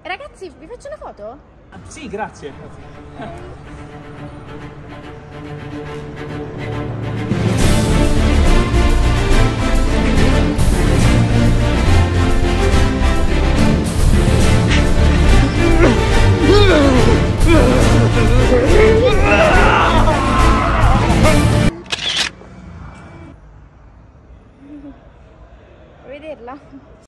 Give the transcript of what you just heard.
Ragazzi, vi faccio una foto? Sì, grazie. Vuoi vederla?